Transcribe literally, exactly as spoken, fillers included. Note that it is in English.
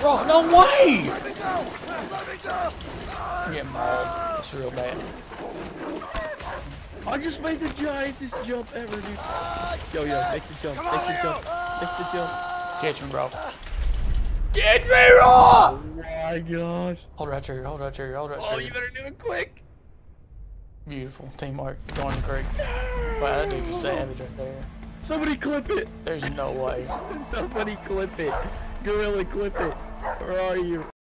Bro, no way! Let me go! Let me go! I'm getting mauled. It's real bad. I just made the giantest jump ever, dude. Yo, yo, make the jump, make the jump, make the jump. Catch me, bro. Catch me, raw! Oh my gosh. Hold that trigger, hold that trigger, hold that trigger. Oh, you better do it quick. Beautiful. Teamwork. Going great. Wow, that dude's a savage right there. Somebody clip it. There's no way. Somebody clip it. Gorilla clip it. Where are you?